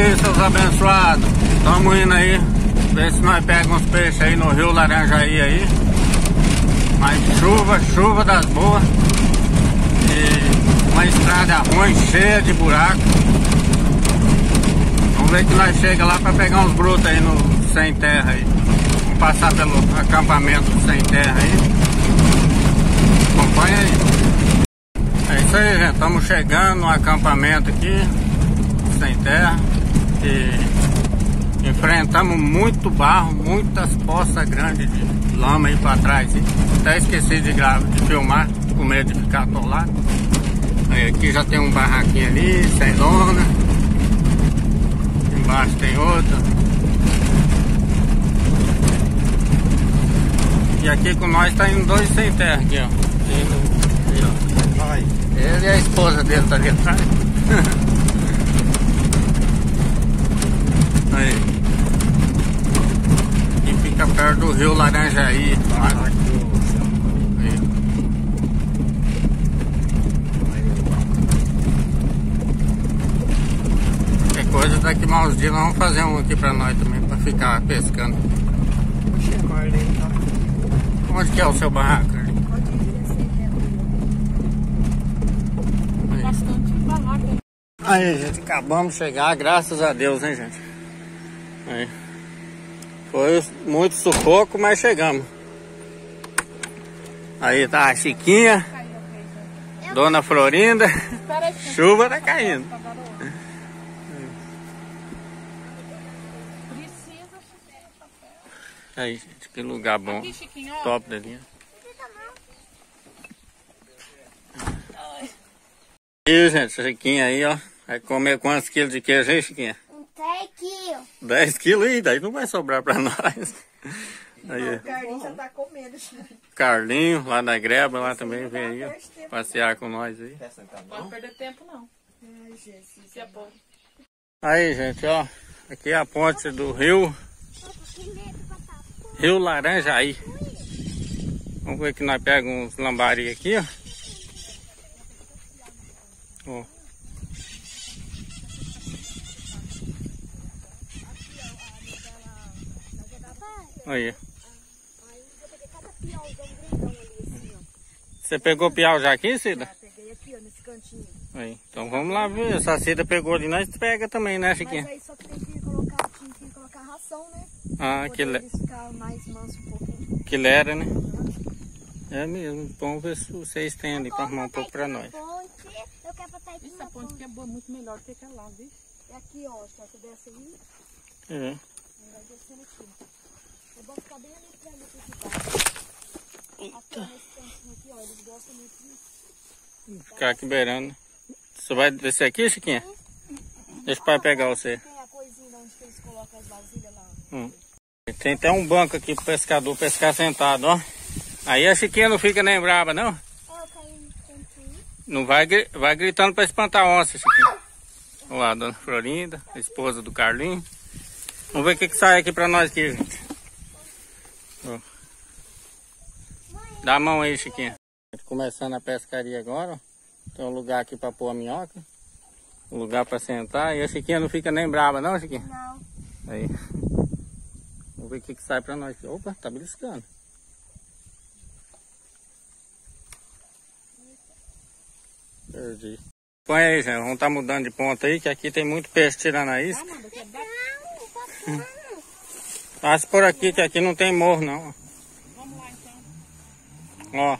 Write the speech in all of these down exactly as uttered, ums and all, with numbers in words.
aí, seus abençoados. Estamos indo aí, ver se nós pegamos uns peixes aí no rio Laranjaí aí. Mas chuva, chuva das boas. E uma estrada ruim, cheia de buraco. Vamos ver que nós chega lá para pegar uns brutos aí no sem terra aí. Vamos passar pelo acampamento sem terra aí. Acompanha aí. É isso aí, gente. Estamos chegando no acampamento aqui sem terra. E enfrentamos muito barro, muitas poças grandes de lama aí para trás. Hein? Até esqueci de, gravar, de filmar, com medo de ficar atolado. Aí aqui já tem um barraquinho ali, sem lona. Embaixo tem outro. E aqui com nós tá indo dois sem terra aqui, ó. Indo, aí, ó. Ele e a esposa dele tá ali atrás. Aí. Aqui fica perto do rio Laranjaí. Aí. Qualquer coisa, daqui a uns dias nós vamos fazer um aqui pra nós também, pra ficar pescando. Onde que é o seu barraco? Aí. Bastante barraco. Aí, gente, acabamos de chegar, graças a Deus, hein, gente? Aí. Foi muito sufoco, mas chegamos. Aí tá a Chiquinha, Dona Florinda, chuva tá caindo. Aí, gente, que lugar bom. Top dali. E, gente, Chiquinha aí, ó. Vai comer quantos quilos de queijo aí, Chiquinha? dez quilos. dez quilos aí, daí não vai sobrar pra nós. Aí, o Carlinho já tá comendo. Carlinho, lá da Greba, lá também vem aí, ó, passear com nós aí. Não pode perder tempo, não. Ai, Jesus. É bom. Aí, gente, ó. Aqui é a ponte do rio. Rio Laranjaí. Vamos ver que nós pegamos uns lambari aqui, ó. Ó. Aí. Você pegou piau já aqui, Cida? Já peguei aqui, ó, nesse cantinho. Aí. Então vamos lá ver. Se a Cida pegou ali, nós pega também, né, Chiquinha? Mas aí só que tem que colocar, tinha que colocar ração, né? Ah, pra que le... eles ficar mais manso um pouquinho. Que lera, né? É mesmo. Vamos ver se vocês têm ali para arrumar um pouco para nós. Eu quero botar aqui Essa ponte que é boa, muito melhor do que aquela lá, viu? É aqui, ó. Se você desce aí, É. vai descendo aqui. Eu vou ficar bem ali pra mim aqui. Até nesse cantinho aqui, ó. Eles gostam muito disso. Ficar aqui beirando. Você vai descer aqui, Chiquinha? Deixa o pai pegar você. Tem a coisinha onde eles colocam as vasilhas lá. Hum. Tem até um banco aqui pro pescador pescar sentado, ó. Aí a Chiquinha não fica nem brava, não? Não vai, vai gritando pra espantar a onça, Chiquinha. Olha lá, a Dona Florinda, a esposa do Carlinho. Vamos ver o que, que sai aqui pra nós aqui, gente. Ó. Dá a mão aí, Chiquinha. Começando a pescaria agora, ó. Tem um lugar aqui pra pôr a minhoca. Um lugar pra sentar. E a Chiquinha não fica nem brava, não, Chiquinha? Não. Aí. Vamos ver o que, que sai pra nós aqui. Opa, tá beliscando. Perdi. Põe aí, gente. Vamos estar mudando de ponta aí, que aqui tem muito peixe tirando a isca. Hum. Passa por aqui, que aqui não tem morro, não. Vamos lá, então. Ó.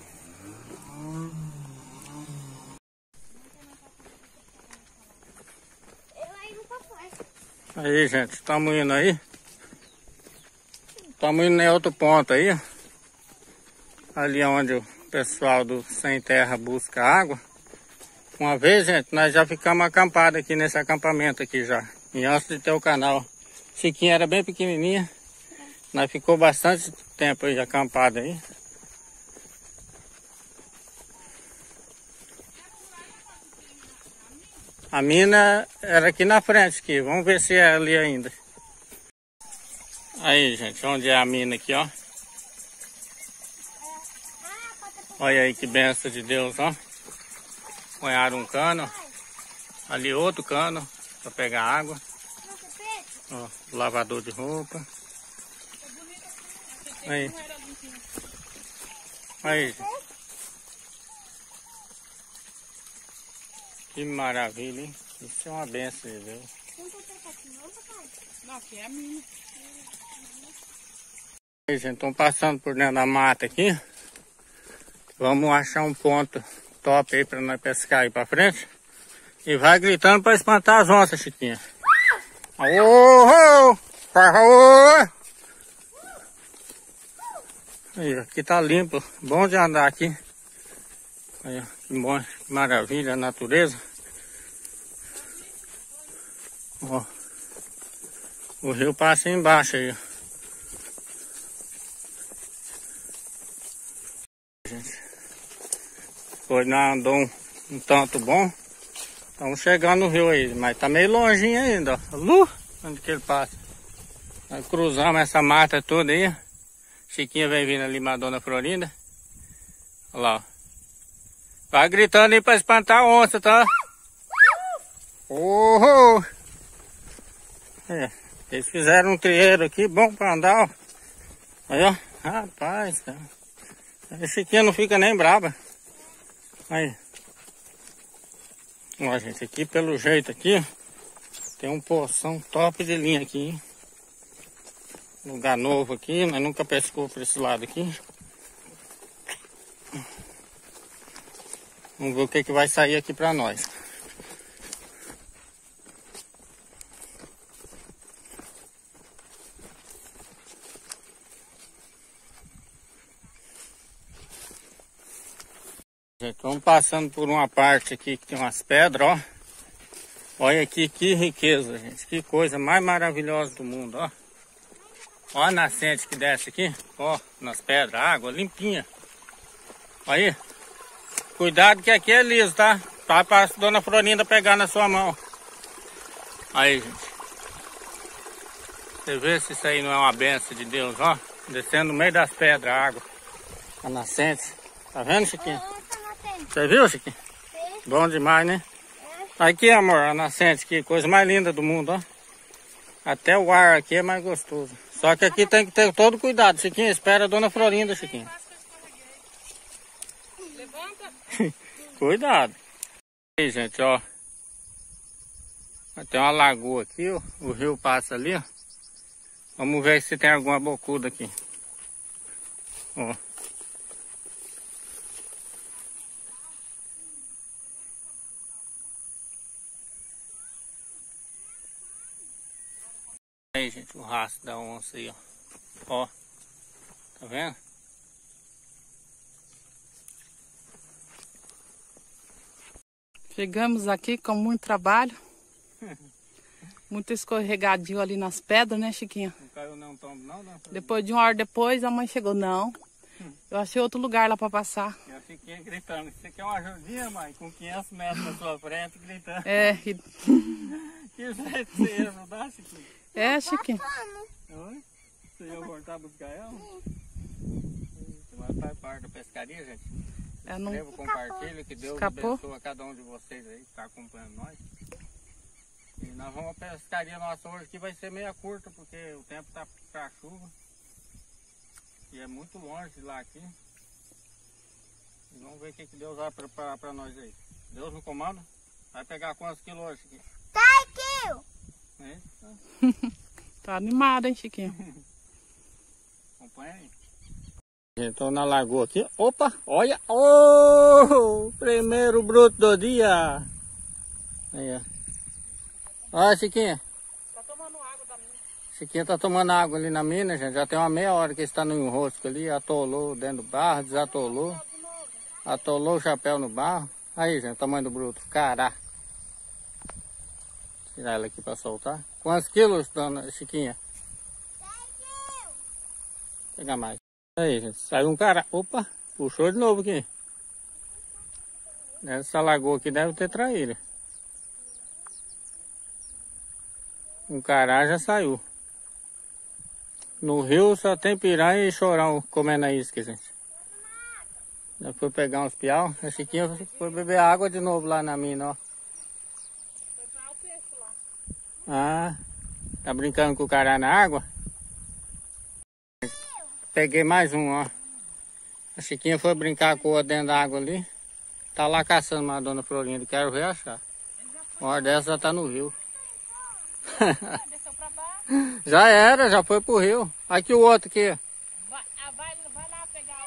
Aí, gente. Estamos indo aí. Estamos indo em outro ponto aí. Ali onde o pessoal do Sem Terra busca água. Uma vez, gente, nós já ficamos acampados aqui nesse acampamento aqui já. E antes de ter o canal. Chiquinha era bem pequenininha. Nós ficou bastante tempo aí acampado aí. A mina era aqui na frente aqui. Vamos ver se é ali ainda. Aí, gente, onde é a mina aqui, ó. Olha aí que benção de Deus, ó. Ponharam um cano. Ali outro cano para pegar água. Ó, lavador de roupa. Aí. Aí, gente. Que maravilha, hein? Isso é uma benção, viu? Não, aqui é a minha. Aí, gente, estão passando por dentro da mata aqui. Vamos achar um ponto top aí pra nós pescar aí pra frente. E vai gritando pra espantar as onças, Chiquinha. Oh, oh, oh. Aí, aqui tá limpo, bom de andar aqui. Aí, que bom, que maravilha a natureza. Ó, o rio passa embaixo aí. Gente, hoje nós andou um, um tanto bom. Estamos chegando no rio aí, mas tá meio longinho ainda, ó. Lu, onde que ele passa? Nós cruzamos essa mata toda aí. Chiquinha vem vindo ali, Madonna Florinda. Olha lá, ó. Vai gritando aí pra espantar a onça, tá? Oh! É, eles fizeram um trieiro aqui, bom pra andar, ó. Aí, ó. Rapaz, cara. A Chiquinha não fica nem brava. Aí. Ó, gente, aqui pelo jeito aqui, tem um poção top de linha aqui, hein? Lugar novo aqui, mas nunca pescou por esse lado aqui. Vamos ver o que que vai sair aqui pra nós. Estamos passando por uma parte aqui que tem umas pedras, ó. Olha aqui que riqueza, gente. Que coisa mais maravilhosa do mundo, ó. Ó a nascente que desce aqui, ó, nas pedras, água limpinha. Olha aí. Cuidado que aqui é liso, tá? Tá pra Dona Florinda pegar na sua mão. Aí, gente. Você vê se isso aí não é uma benção de Deus, ó. Descendo no meio das pedras, a água. A nascente. Tá vendo, Chiquinho? Você viu, Chiquinho? Sim. Bom demais, né? É. Aqui, amor, a nascente, que coisa mais linda do mundo, ó. Até o ar aqui é mais gostoso. Só que aqui tem que ter todo cuidado, Chiquinho. Espera a Dona Florinda, Chiquinho. Levanta. Cuidado. Aí, gente, ó. Tem uma lagoa aqui, ó. O rio passa ali, ó. Vamos ver se tem alguma bocuda aqui. Ó. Aí, gente, o rastro da onça aí, ó. Ó. Tá vendo? Chegamos aqui com muito trabalho. Muito escorregadio ali nas pedras, né, Chiquinha? Não caiu não tombo não, não? Depois de uma hora depois, a mãe chegou. Não. Eu achei outro lugar lá pra passar. E a Chiquinha gritando. Você quer uma ajudinha, mãe? Com quinhentos metros na sua frente, gritando. É. E... Que jeito que você ia ajudar, Chiquinha? É, Chiquinha. Oi? Você ia voltar a buscar ela? Você vai para parte da pescaria, gente? É, não... Inscreva, compartilha, que Deus Escapou. abençoe a cada um de vocês aí que está acompanhando nós. E nós vamos a pescaria nossa hoje que vai ser meia curta, porque o tempo está para chuva. E é muito longe de lá aqui. E vamos ver o que, que Deus vai preparar para nós aí. Deus no comando? Vai pegar quantos quilos hoje aqui? três quilos. É? Tá animado, hein, Chiquinho? Acompanha aí. Estou na lagoa aqui. Opa, olha. Oh, primeiro bruto do dia. Aí, ó. Olha, Chiquinha. Tá tomando água da mina. Chiquinha tá tomando água ali na mina, gente. Já tem uma meia hora que está no enrosco ali. Atolou dentro do barro, desatolou. Atolou o chapéu no barro. Aí, gente, o tamanho do bruto. Caraca. Tirar ela aqui para soltar. Quantos quilos, dona Chiquinha? três quilos. Pegar mais. Aí, gente, saiu um cara. Opa, puxou de novo aqui. Essa lagoa aqui deve ter traíra. Um cará já saiu. No rio só tem piranha e chorão comendo a isca, gente. Já foi pegar uns piau. A Chiquinha foi beber água de novo lá na mina, ó. Ah, Tá brincando com o cará na água. Peguei mais um, ó. A Chiquinha foi brincar com o outro dentro da água ali. Tá lá caçando uma dona Florinda. Quero ver achar. Uma hora dessa já tá no rio. Desceu pra baixo. Já era, já foi pro rio. Aqui o outro aqui. Vai, ah, vai, vai lá pegar.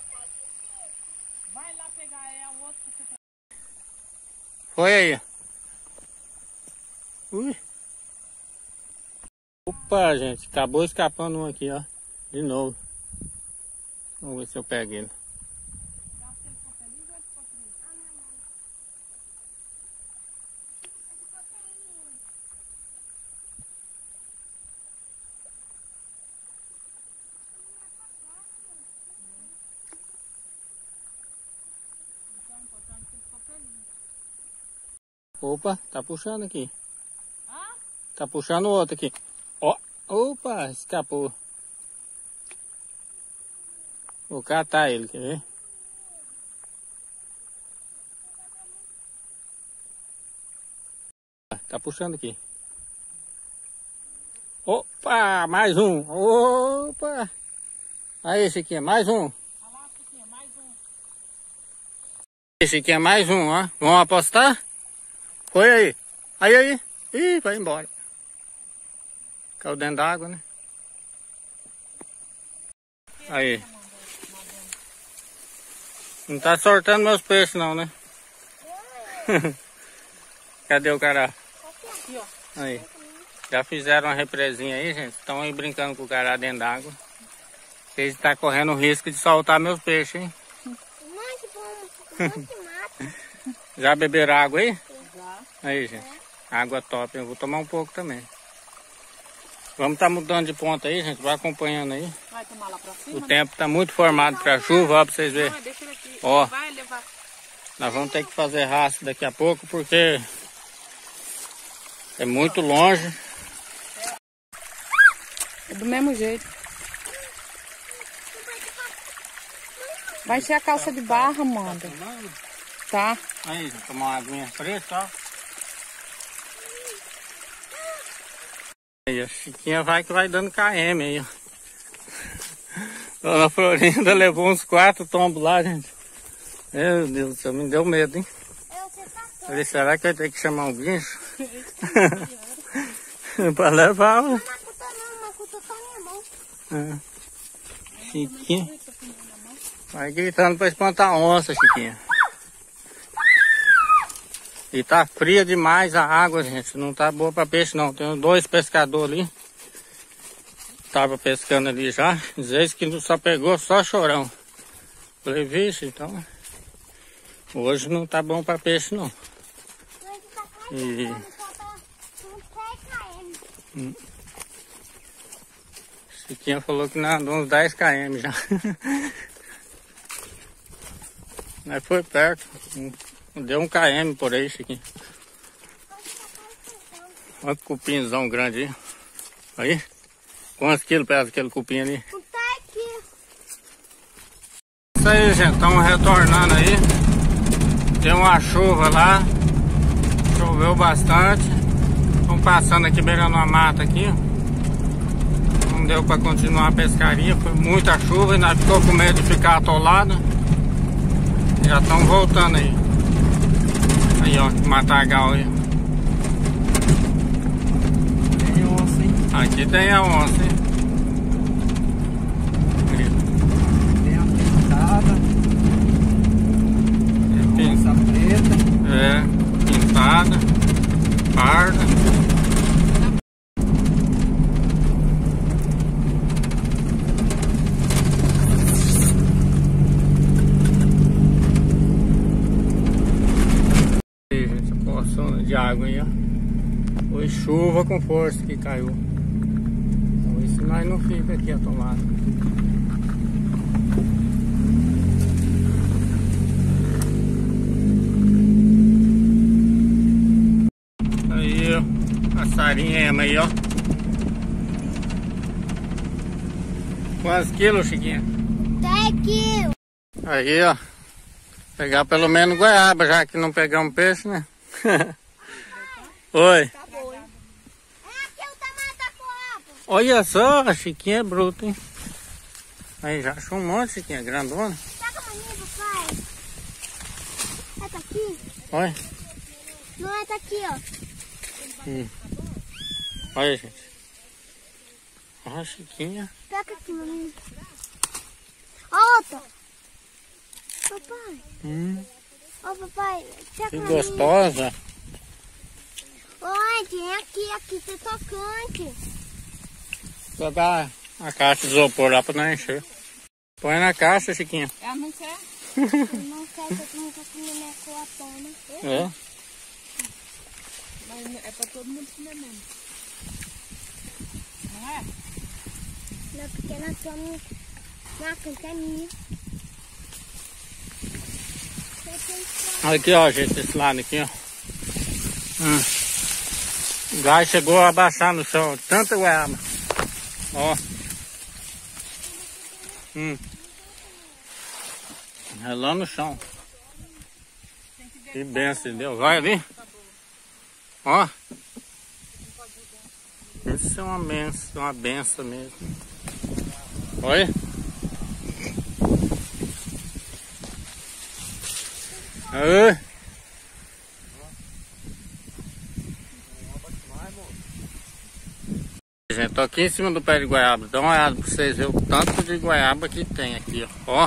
Vai lá pegar, é o outro que você tá. Foi aí. Ui. Opa, gente. Acabou escapando um aqui, ó. De novo. Vamos ver se eu pego ele. Opa, tá puxando aqui. Ah? Tá puxando o outro aqui. Ó, opa, escapou. Vou catar ele, quer ver? Tá puxando aqui. Opa, mais um. Opa. Aí, Chiquinha, mais um. Esse aqui é mais um, ó. Vamos apostar? Foi aí. Aí, aí. Ih, vai embora. Caiu dentro d'água, né? Aí. Não tá soltando meus peixes não, né? Cadê o cará? Aqui, ó. Aí. Já fizeram uma represinha aí, gente. Estão aí brincando com o cará dentro d'água. Vocês estão correndo o risco de soltar meus peixes, hein? Muito bom, muito mata. Já beberam água aí? Já. Aí, gente. Água top. Eu vou tomar um pouco também. Vamos estar tá mudando de ponta aí, gente. Vai acompanhando aí. Vai tomar lá pra cima? O tempo tá muito formado para chuva, ó, pra vocês verem. Não, deixa ele aqui. Ó. Vai levar. Nós vamos ter que fazer rastro daqui a pouco, porque é muito longe. É do mesmo jeito. Vai encher a calça de barra, Amanda. Tá. Aí, gente, tomar uma aguinha preta, ó. Aí, a Chiquinha vai que vai dando K M aí, ó. Dona Florinda levou uns quatro tombos lá, gente. Meu Deus do céu, me deu medo, hein? Eu sei passar. Falei, será que vai ter que chamar um guincho? Pra levar, ó. Não macuta não, macuta só minha mão. É. Chiquinha. Vai gritando pra espantar a onça, Chiquinha. E tá fria demais a água, gente. Não tá boa pra peixe, não. Tem dois pescadores ali. Tava pescando ali já. Diz que só pegou só chorão. Falei, vixe, então... Hoje não tá bom pra peixe, não. E... Hum. Chiquinha falou que nadou uns dez quilômetros já. Mas foi perto. Deu um quilômetro por aí, Chiquinha. Olha que cupinzão grande aí. Aí. Quantos quilos pesa aquele cupim ali? Tá aqui. Isso aí, gente. Estamos retornando aí. Deu uma chuva lá. Choveu bastante. Estamos passando aqui beirando uma mata aqui. Não deu para continuar a pescaria. Foi muita chuva e nós ficou com medo de ficar atolado. Já estão voltando aí. Aí, ó, matagal aí. Tem onça, hein? Aqui tem a onça, hein? Tem a pintada. É, Onça preta. é, pintada, parda. Aí, gente, a poção de água aí, ó. Foi chuva com força que caiu. Então isso nós não fica aqui atolado. Aí, ó. Passarinho ema aí, ó. Quantos quilos, Chiquinha? Tá aqui. Aí, ó. Pegar pelo menos goiaba, já que não pegamos peixe, né? Oi. É aqui o tamanho da Olha só, a Chiquinha é bruta, hein? Aí já achou um monte, Chiquinha, grandona. Pega a maninha, papai. É, tá aqui? Olha. Não é, tá aqui, ó. Hum. Olha, gente. Olha a Chiquinha. Pega aqui, maninha. Ó, outra. Papai. Hum. Ó, papai. Pega Que a maninha. gostosa. Oi, tem aqui, aqui tem tocante. Só dá a caixa de isopor lá pra não encher. Põe na caixa, Chiquinha. Ela não quer. Eu não quero que eu não tô comendo minha coatona. É. Mas é pra todo mundo comer mesmo. Não é? Não, porque na tua minha. Na canta é minha. Aqui, ó, gente, esse lado aqui, ó. Hum. O gás chegou a baixar no chão, tanta goiaba. Ó. Hum. É lá no chão. Que benção de Deus. Olha ali. Ó. Isso é uma benção, uma benção mesmo. Olha. Aê. Gente, tô aqui em cima do pé de goiaba. Dá uma olhada pra vocês verem o tanto de goiaba que tem aqui, ó. Ó.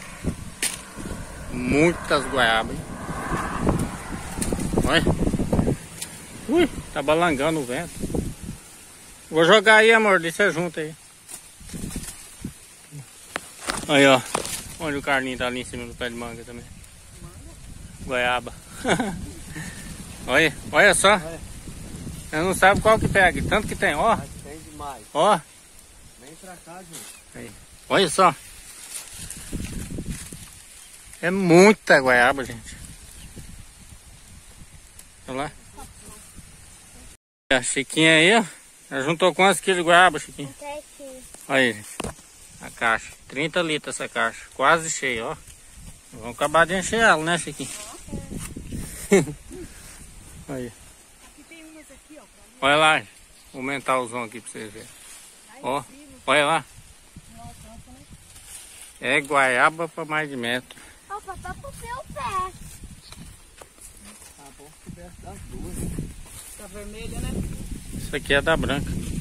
Muitas goiabas, hein? Olha. Ui, tá balangando o vento. Vou jogar aí, amor. Deixa junto aí. Aí, ó. Onde o Carlinho tá ali em cima do pé de manga também. Goiaba. Olha, olha só. Eu não sabe qual que pega. Tanto que tem, ó. Tem demais. Ó. Vem pra cá, gente. Aí. Olha só. É muita goiaba, gente. Olha lá. A Chiquinha aí, ó. Ela juntou quantos quilos de goiaba, Chiquinha? Até aqui. Olha aí, gente. A caixa. trinta litros essa caixa. Quase cheia, ó. Vamos acabar de encher ela, né, Chiquinha? Aí. Olha lá. Vou aumentar o som aqui pra vocês verem. Ó. Olha lá. É goiaba pra mais de metro. Ó, papai, pro meu pé. Tá bom que desce das duas. Tá vermelha, né? Isso aqui é da branca.